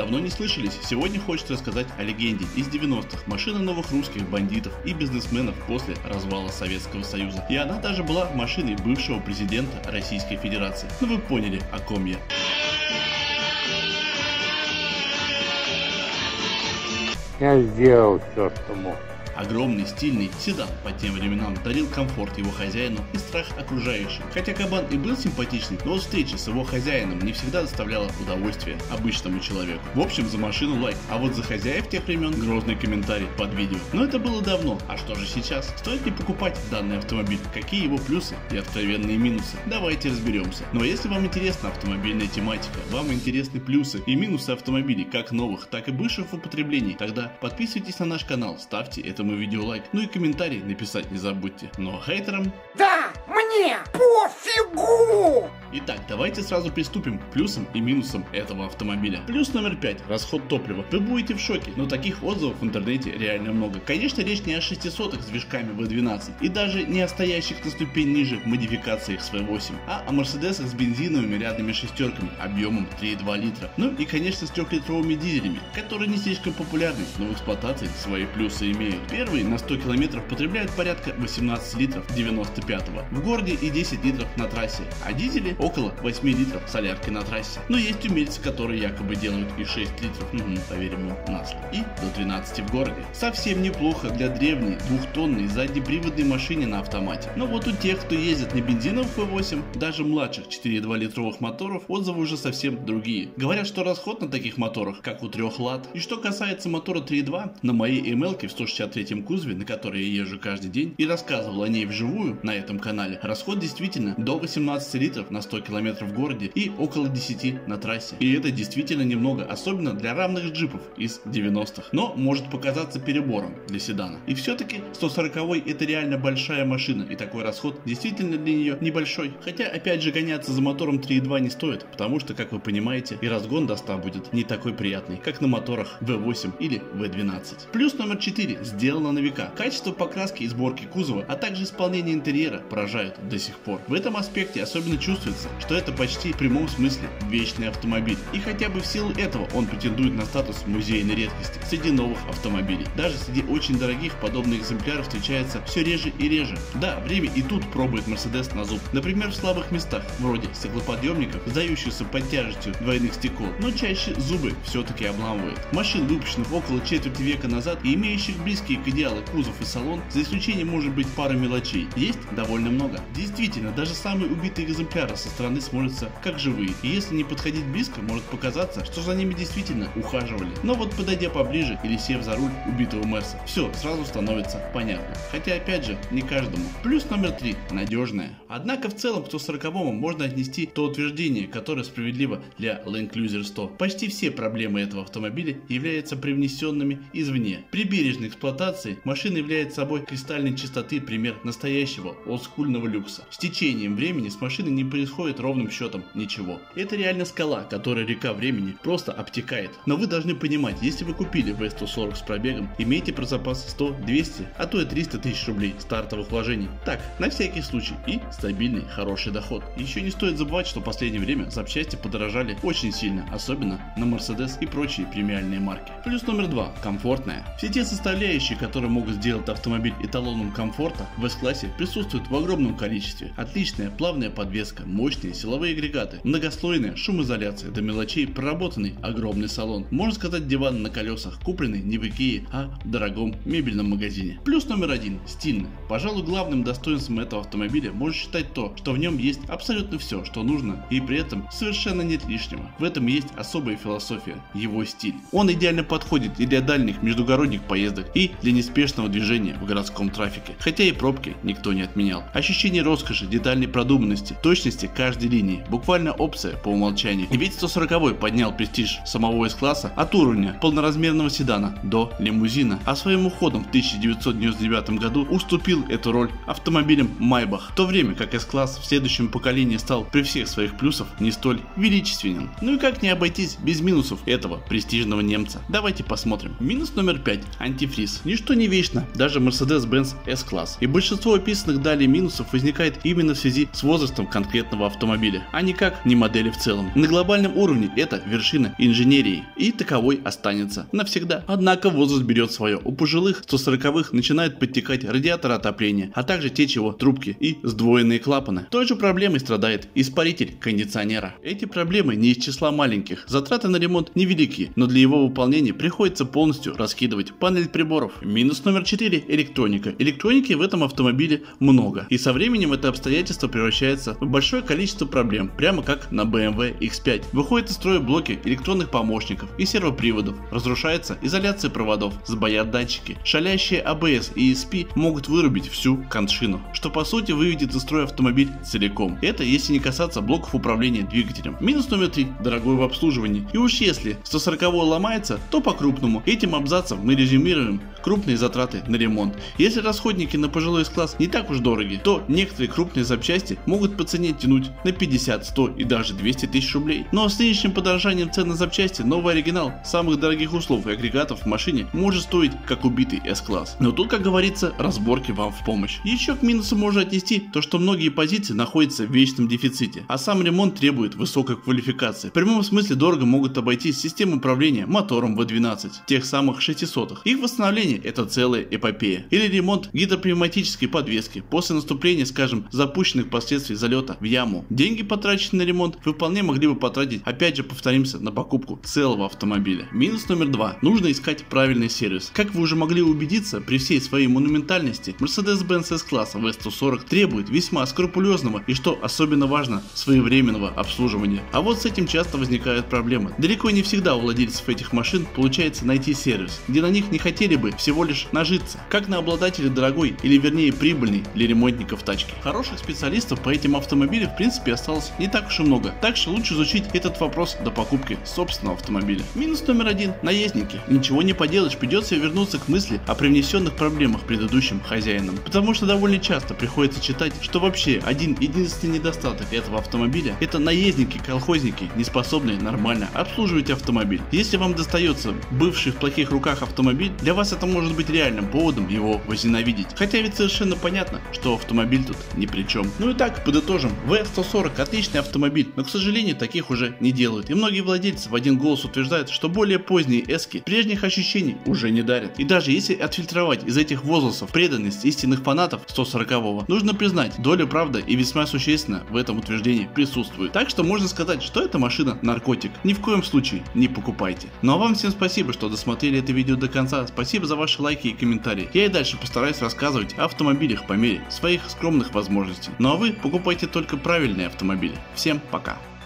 давно не слышались, сегодня хочется рассказать о легенде из 90-х, машина новых русских бандитов и бизнесменов после развала Советского Союза. И она даже была машиной бывшего президента Российской Федерации. Ну вы поняли, о ком я. Я сделал все, что мог. Огромный, стильный седан по тем временам дарил комфорт его хозяину и страх окружающим. Хотя кабан и был симпатичный, но встреча с его хозяином не всегда доставляла удовольствие обычному человеку. В общем, за машину лайк, а вот за хозяев тех времен грозный комментарий под видео. Но это было давно, а что же сейчас? Стоит ли покупать данный автомобиль? Какие его плюсы и откровенные минусы? Давайте разберемся. Но если вам интересна автомобильная тематика, вам интересны плюсы и минусы автомобилей, как новых, так и бывших в употреблении, тогда подписывайтесь на наш канал, ставьте этому видео лайк, ну и комментарий написать не забудьте. Ну а хейтерам... Да, мне пофигу! Итак, давайте сразу приступим к плюсам и минусам этого автомобиля. Плюс номер 5. Расход топлива. Вы будете в шоке, но таких отзывов в интернете реально много. Конечно, речь не о 600-х с движками V12 и даже не о стоящих на ступень ниже модификациях с V8, а о Мерседесах с бензиновыми рядными шестерками объемом 3,2 литра. Ну и конечно с 3-литровыми дизелями, которые не слишком популярны, но в эксплуатации свои плюсы имеют. Первый на 100 километров потребляет порядка 18 литров 95-го в городе и 10 литров на трассе, а дизели около 8 литров солярки на трассе. Но есть умельцы, которые якобы делают и 6 литров, поверим ему на слово, и до 13 в городе. Совсем неплохо для древней двухтонной заднеприводной машины на автомате. Но вот у тех, кто ездит на бензиновых V8, даже младших 4,2 литровых моторов, отзывы уже совсем другие. Говорят, что расход на таких моторах как у 3 лат. И что касается мотора 3.2, на моей ML-ке в 163 кузове, на которой я езжу каждый день и рассказывал о ней вживую на этом канале, расход действительно до 18 литров на 100 километров в городе и около 10 на трассе. И это действительно немного, особенно для равных джипов из 90-х. Но может показаться перебором для седана. И все-таки 140-й это реально большая машина, и такой расход действительно для нее небольшой. Хотя опять же гоняться за мотором 3.2 не стоит, потому что, как вы понимаете, и разгон до 100 будет не такой приятный, как на моторах V8 или V12. Плюс номер 4. Сделано на века. Качество покраски и сборки кузова, а также исполнение интерьера поражают до сих пор. В этом аспекте особенно чувствуется, что это почти в прямом смысле вечный автомобиль. И хотя бы в силу этого он претендует на статус музейной редкости среди новых автомобилей. Даже среди очень дорогих подобные экземпляры встречаются все реже и реже. Да, время и тут пробует Mercedes на зуб. Например, в слабых местах, вроде стеклоподъемников, сдающихся под тяжестью двойных стекол, но чаще зубы все-таки обламывают. Машин, выпущенных около четверти века назад и имеющих близкие к идеалу кузов и салон, за исключением может быть пара мелочей, есть довольно много. Действительно, даже самые убитые экземпляры со стороны смотрятся как живые, и если не подходить близко, может показаться, что за ними действительно ухаживали. Но вот подойдя поближе или сев за руль убитого Мерса, все сразу становится понятно. Хотя опять же, не каждому. Плюс номер 3. Надежная. Однако в целом к 140-му можно отнести то утверждение, которое справедливо для Land Cruiser 100. Почти все проблемы этого автомобиля являются привнесенными извне. При бережной эксплуатации машина является собой кристальной чистоты пример настоящего олдскульного люкса. С течением времени с машиной не происходит ровным счетом ничего. Это реально скала, которая река времени просто обтекает. Но вы должны понимать, если вы купили V140 с пробегом, имейте про запас 100, 200, а то и 300 тысяч рублей стартовых вложений. Так, на всякий случай, и стабильный хороший доход. Еще не стоит забывать, что в последнее время запчасти подорожали очень сильно, особенно на Mercedes и прочие премиальные марки. Плюс номер 2. Комфортная. Все те составляющие, которые могут сделать автомобиль эталоном комфорта, в S-классе присутствуют в огромном количестве. Отличная плавная подвеска, мощные силовые агрегаты, многослойная шумоизоляция, до мелочей проработанный огромный салон. Можно сказать, диван на колесах, купленный не в Икее, а в дорогом мебельном магазине. Плюс номер 1. Стильно. Пожалуй, главным достоинством этого автомобиля можно считать то, что в нем есть абсолютно все, что нужно, и при этом совершенно нет лишнего. В этом есть особая философия, его стиль. Он идеально подходит и для дальних междугородних поездок, и для неспешного движения в городском трафике. Хотя и пробки никто не отменял. Ощущение роскоши, детальной продуманности, точности каждой линии. Буквально опция по умолчанию. И ведь 140-й поднял престиж самого S-класса от уровня полноразмерного седана до лимузина. А своим уходом в 1999 году уступил эту роль автомобилям Maybach. В то время как S-класс в следующем поколении стал при всех своих плюсах не столь величественен. Ну и как не обойтись без минусов этого престижного немца? Давайте посмотрим. Минус номер 5. Антифриз. Ничто не вечно, даже Mercedes-Benz S-класс. И большинство описанных далее минусов возникает возникает именно в связи с возрастом конкретного автомобиля, а никак не модели в целом. На глобальном уровне это вершина инженерии, и таковой останется навсегда. Однако возраст берет свое. У пожилых 140-х начинают подтекать радиаторы отопления, а также течь его трубки и сдвоенные клапаны. Той же проблемой страдает испаритель кондиционера. Эти проблемы не из числа маленьких. Затраты на ремонт невелики, но для его выполнения приходится полностью раскидывать панель приборов. Минус номер 4 – электроника. Электроники в этом автомобиле много, и со временем это обстоятельство превращается в большое количество проблем, прямо как на BMW X5. Выходят из строя блоки электронных помощников и сервоприводов, разрушается изоляция проводов, сбоят датчики, шалящие ABS и ESP могут вырубить всю коншину, что по сути выведет из строя автомобиль целиком. Это если не касаться блоков управления двигателем. Минус номер 3 – дорогой в обслуживании. И уж если 140-й ломается, то по-крупному. Этим абзацем мы резюмируем крупные затраты на ремонт. Если расходники на пожилой класс не так уж дороги, то некоторые крупные запчасти могут по цене тянуть на 50, 100 и даже 200 тысяч рублей. Но с нынешним подорожанием цен на запчасти новый оригинал самых дорогих услов и агрегатов в машине может стоить как убитый S-класс. Но тут, как говорится, разборки вам в помощь. Еще к минусу можно отнести то, что многие позиции находятся в вечном дефиците, а сам ремонт требует высокой квалификации. В прямом смысле дорого могут обойтись системы управления мотором V12, тех самых 600-х. Их восстановление это целая эпопея. Или ремонт гидропневматической подвески после наступления, скажем, запущенных последствий залета в яму. Деньги, потраченные на ремонт, вы вполне могли бы потратить, опять же повторимся, на покупку целого автомобиля. Минус номер 2. Нужно искать правильный сервис. Как вы уже могли убедиться, при всей своей монументальности, Mercedes-Benz S-класса V140 требует весьма скрупулезного и, что особенно важно, своевременного обслуживания. А вот с этим часто возникают проблемы. Далеко не всегда у владельцев этих машин получается найти сервис, где на них не хотели бы всего лишь нажиться, как на обладателей дорогой или вернее прибыльной для ремонтников тачки. Хороших специалистов по этим автомобилям в принципе осталось не так уж и много, так что лучше изучить этот вопрос до покупки собственного автомобиля. Минус номер 1. Наездники. Ничего не поделаешь, придется вернуться к мысли о привнесенных проблемах предыдущим хозяинам, потому что довольно часто приходится читать, что вообще единственный недостаток этого автомобиля – это наездники-колхозники, не способные нормально обслуживать автомобиль. Если вам достается бывший в плохих руках автомобиль, для вас это может быть реальным поводом его возненавидеть. Хотя ведь совершенно понятно, что автомобиль тут ни при чем. Ну и так, подытожим, V140 отличный автомобиль, но к сожалению таких уже не делают. И многие владельцы в один голос утверждают, что более поздние эски прежних ощущений уже не дарят. И даже если отфильтровать из этих возгласов преданность истинных фанатов 140-го, нужно признать, доля правды и весьма существенно в этом утверждении присутствует. Так что можно сказать, что эта машина наркотик. Ни в коем случае не покупайте. Ну а вам всем спасибо, что досмотрели это видео до конца. Спасибо за ваши лайки и комментарии. Я и дальше постараюсь рассказывать о автомобилях по мере своих скромных возможностей. Ну а вы покупайте только правильные автомобили. Всем пока.